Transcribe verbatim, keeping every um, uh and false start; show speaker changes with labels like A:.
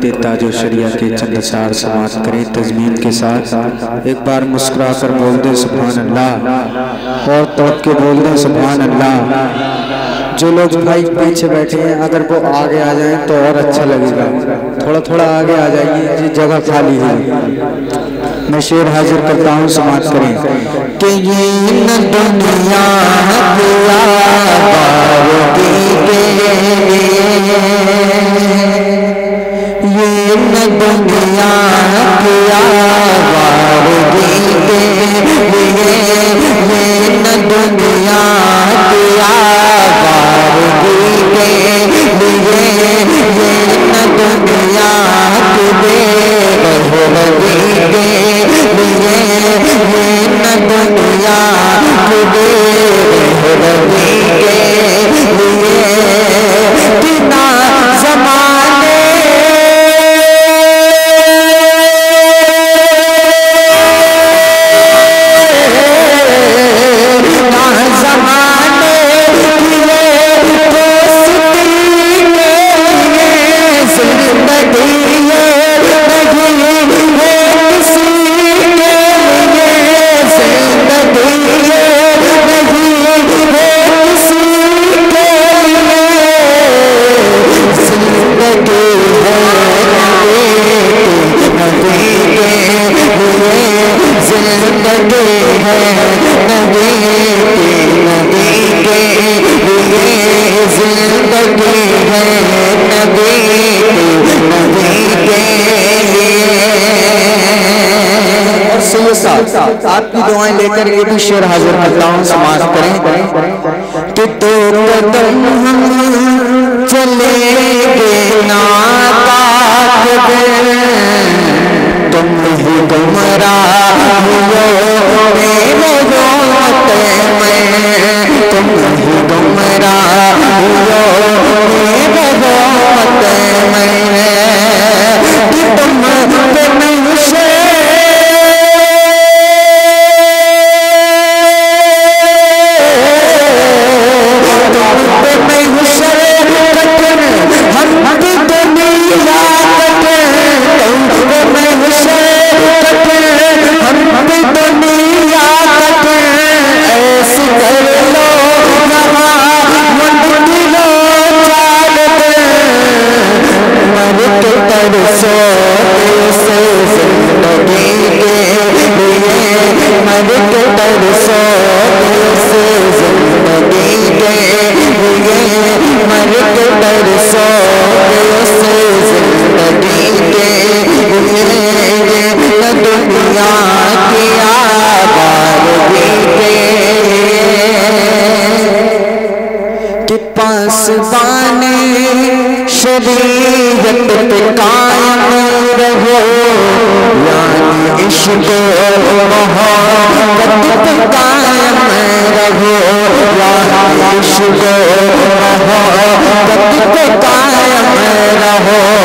A: توحید تاج و شریعہ کے چند اشعار سماعت کریں تضمین کے ساتھ۔ ایک بار مسکرا کر بول دیں سبحان اللہ، اور تڑپ کے بول دیں سبحان اللہ۔ جو لوگ بھائی پیچھے بیٹھے ہیں اگر وہ آگے آ جائیں تو اور اچھا لگے گا، تھوڑا تھوڑا آگے آ جائیے، جی جگہ خالی ہے۔ میں شعر حاضر کرتا ہوں، سماعت کریں کہ یہ نہ دنیا دیا بارگی کے لیے، یہ نہ دنیا دیا بارگی کے لیے، یہ نہ دنیا دیا بارگی کے لیے، یہ نہ دنیا دے بہرگی کے لیے، یہ نہ دنیا دے بہرگی کے لیے، کتنا زمانے آپ کی دعائیں لے کر یہ بھی شعر حاضر کرتا ہوں، سماعت کریں کہ دو قدم ہم چلے گے ناپاک دل، تم ہی گمراہ ہو میرے ذات میں، تم ہی گمراہ ہو میرے ذات میں، کہ تم پہ نہیں سے شریعت پہ قائم رہو، یعنی عشق و محبت پہ قائم رہو، یعنی عشق و محبت پہ قائم رہو،